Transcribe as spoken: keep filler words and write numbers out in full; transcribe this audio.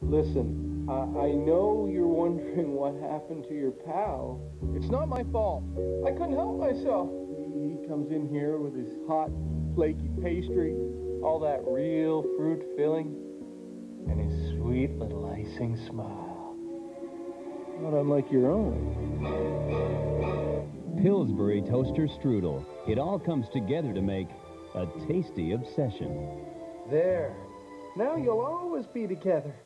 Listen, I, I know you're wondering what happened to your pal. It's not my fault. I couldn't help myself. He, he comes in here with his hot, flaky pastry, all that real fruit filling, and his sweet little icing smile. Not unlike your own. Pillsbury Toaster Strudel. It all comes together to make a tasty obsession. There. Now you'll always be together.